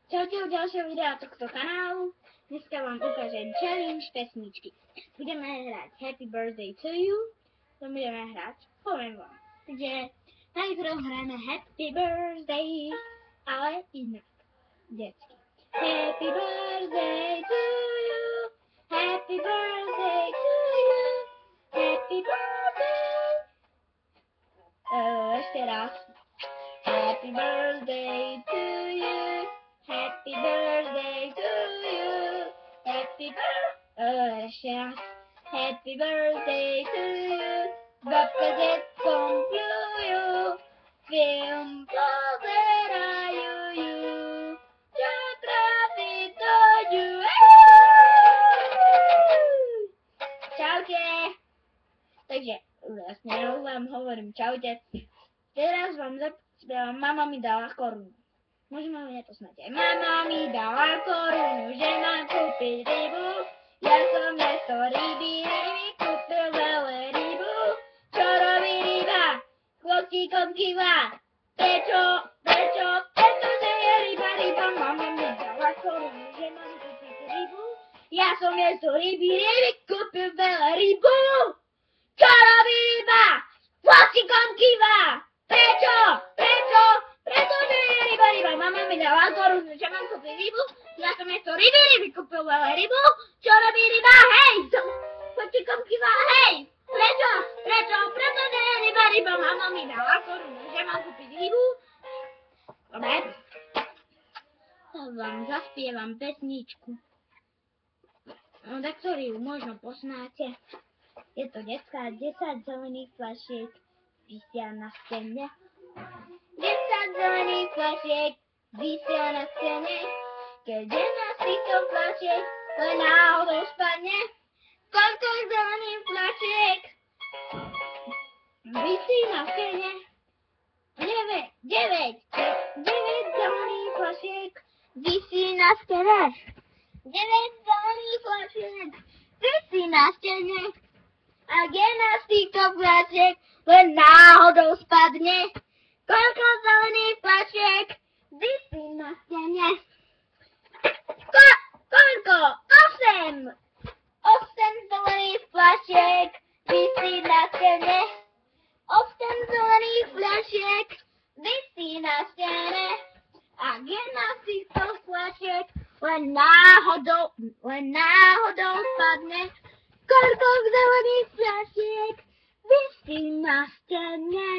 Čaute u ďalšieho videa tohto kanálu. Dneska vám ukážem challenge pesničky. Budeme hrať Happy Birthday to You. To budeme hrať, poviem vám. Takže najprv hráme Happy Birthday, ale inak, detsky. Happy Birthday to you. Happy Birthday to you. Happy Birthday. Ešte raz. Happy Birthday to you. Happy birthday to you. Happy birthday. Happy birthday to you. Babka komplujú. Film pozerajú ju. Čo trafí to ju. Čaute. Takže vlastne ja vám hovorím čaute. Teraz vám zaspievam Mama mi dala korunu. Môžeme ho nepoznať aj. Mama mi dala korunu, že mám kúpiť rybu. Ja som miesto ryby kúpil veľa rybu. Čo robí ryba? Chvostíkom kýva. Prečo? Pretože je ryba. Mama mi dala korunu, že mám kúpiť rybu. Ja som miesto ryby kúpil veľa rybu. Čo robí ryba? Chvostíkom kýva. Prečo? Pretože je ryba. Mama mi dala korunu, že mám kúpiť rybu. Ja som miesto ryby kúpil veľa rybu. Čo robí ryba? Hej! Chvostíkom kýva. Hej! Prečo? Pretože je ryba. Mama mi dala korunu, že mám kúpiť rybu. Dobre. Vám zaspievam pesničku. No, tak ktorú možno poznáte. Je to detská 10 zelených fľašiek visia na stene. 10 zelených fľašiek visia na stene. Keď jedna z týchto fľašiek len náhodou spadne. Koľko zelených fľašiek visí na stene? 9 zelených fľašiek visí na stene. 9 zelených fľašiek visí na stene. Ak jedna z týchto fľašiek len náhodou spadne, koľko zelených fľašiek visí na stene? Koľko? 8 zelených fľašiek visí na stene. 8 zelených fľašiek visí na stene. Ak jedna z týchto fľašiek len náhodou spadne, koľko zelených fľašiek visí na stene.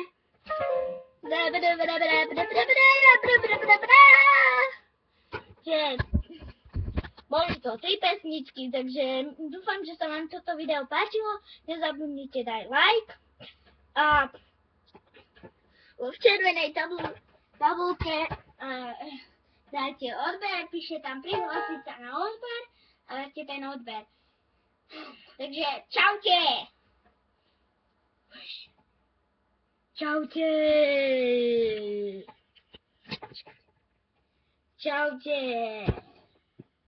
Boli to 3 pesničky, takže dúfam, že sa vám toto video páčilo. Nezabudnite dať like. A v červenej tabulke dajte odber, píšte tam prihlásiť sa na odber a dajte ten odber. Takže čaute! Čaute!